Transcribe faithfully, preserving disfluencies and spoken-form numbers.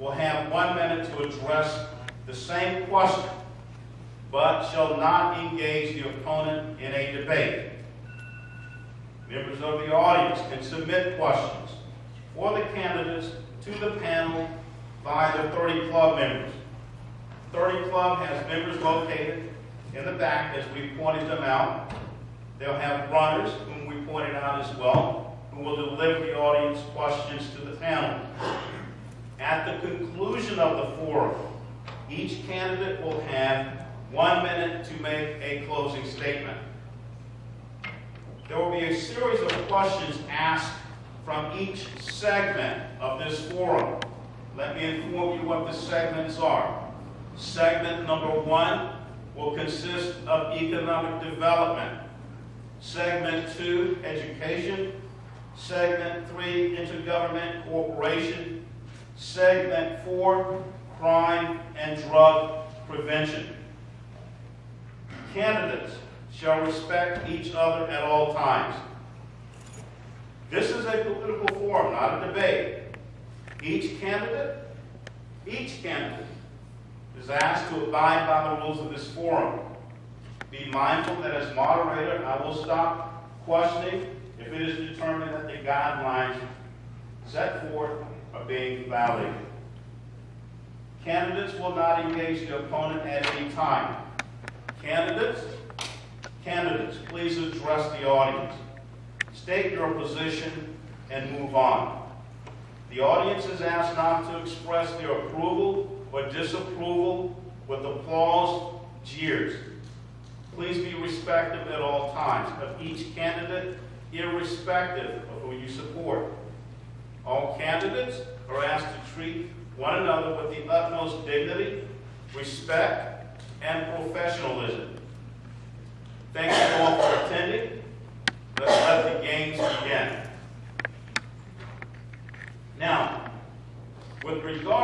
will have one minute to address the same question, but shall not engage the opponent in a debate. Members of the audience can submit questions for the candidates to the panel by the thirty club members. thirty club has members located in the back as we pointed them out. They'll have runners, whom we pointed out as well, who will deliver the audience questions to the panel. At the conclusion of the forum, each candidate will have one minute to make a closing statement. There will be a series of questions asked from each segment of this forum. Let me inform you what the segments are. Segment number one will consist of economic development. Segment two, education. Segment three, intergovernment cooperation. Segment four, crime and drug prevention. Candidates shall respect each other at all times. This is a political forum, not a debate. Each candidate, each candidate is asked to abide by the rules of this forum. Be mindful that as moderator, I will stop questioning if it is determined that the guidelines set forth are being violated. Candidates will not engage the opponent at any time. Candidates, candidates, please address the audience. State your position and move on. The audience is asked not to express their approval or disapproval with applause, jeers. Please be respectful at all times of each candidate, irrespective of who you support. All candidates are asked to treat one another with the utmost dignity, respect, and professionalism. Thank you all for attending. Let's let the games begin. Now, with regard